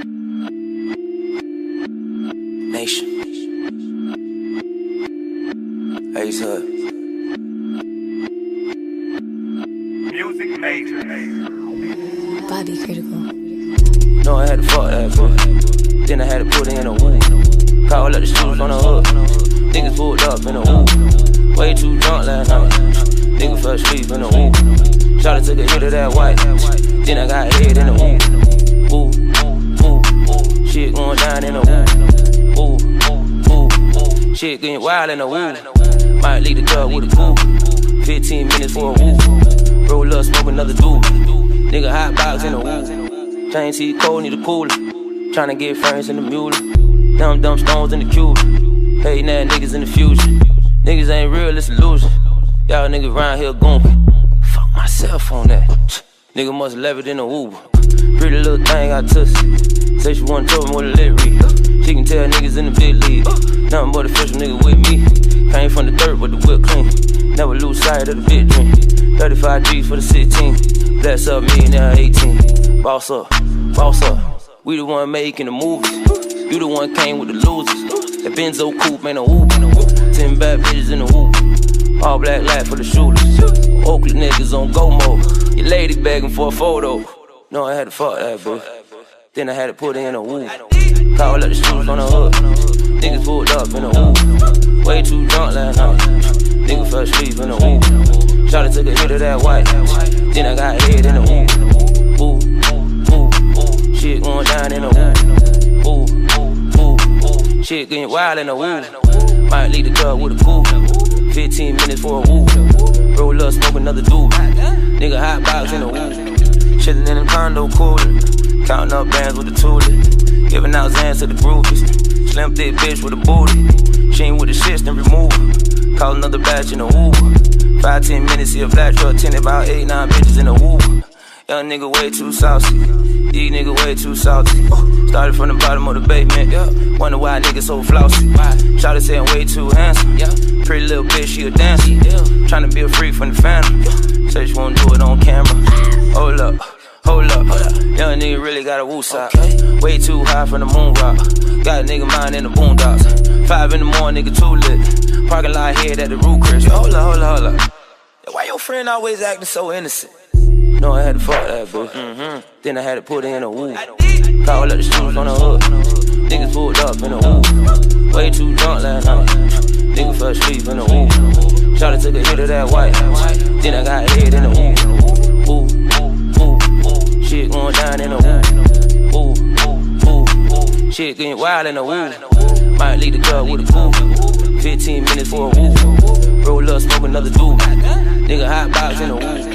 Nation. Ace Hood. Music major. Body critical. No, I had to fuck that bitch. Then I had to put it in a woo. Call up the shoes on the hook. Niggas pulled up in a woo. Way too drunk last night. Nigga fell asleep in a woo. Shawty took a hit of that white. Then I got head in a woo. Woo, woo, woo. Shit going down in a woo. Woo, woo, woo. Shit getting wild in a woo. Might lead the club with a cool. 15 minutes for a woo. Roll up, smoke another dude. Nigga hot box in a woo. Chain see cold, need a cooler. Tryna get friends in the mule. Dumb stones in the cube. Hating that niggas in the future. Niggas ain't real, it's illusion. Y'all niggas round here goonkin'. Fuck myself on that. Nigga must left it in a Uber. Pretty little thing I took. Say she wanna tell me what a lit read. She can tell niggas in the big league. Nothing but official nigga with me. Came from the dirt, but the whip clean. Never lose sight of the big dream. 35 G's for the 16. Bless up, millionaire 18. Boss up, boss up. We the one making the movies. You the one came with the losers. That Benzo coupe, man, a whoop. 10 bad bitches in the whoop. All black light for the shooters. Oakland niggas on go mode. Your lady begging for a photo. No, I had to fuck that bitch. Then I had to put her in a woo. Call up the shoes on the hook. Niggas pulled up in a woo. Way too drunk last night. Nigga fell asleep in a woo. Shawty took a hit of that white. Then I got head in a woo. Woo, woo, woo. Shit going down in a woo. Woo, woo, woo. Shit getting wild in a woo. Might lead the club with a cool. 15 minutes for a woo. Roll up, smoke another dude. Nigga hot box in a woo. Chillin' in the condo cooler. Counting up bands with the toolie. Giving out Zans to the groupies. Slim thick bitch with a booty. She ain't with the shits, then remove her. Call another batch in a Uber. 5-10 minutes, see a black truck, tinted about 8-9 bitches in a Uber. Young nigga way too saucy. These nigga way too salty. Started from the bottom of the basement. Wonder why niggas so flossy. Shawty say I'm way too handsome. Pretty little bitch, she a dancer. Tryna be a freak from the family. Say she won't do it on camera. Hold up. Hold up, young nigga really got a woo sock. Way too high from the moon rock. Got a nigga mind in the boondocks. 5 in the morning, nigga too lit. Parking lot head at the root Chris. Hold up. Why your friend always acting so innocent? No, I had to fuck that bitch. Then I had to put her in a woo. Call up the shoes on the hook. Niggas pulled up in a woo. Way too drunk last night. Nigga fell asleep in a woo. Shawty took a hit of that white. Then I got head in a woo. Woo. Shit going down in a woo. Ooh, ooh, ooh. Shit getting wild in a woo. Might lead the club with a cool. 15 minutes for a woo. Roll up, smoke another dude. Nigga hot box in a woo.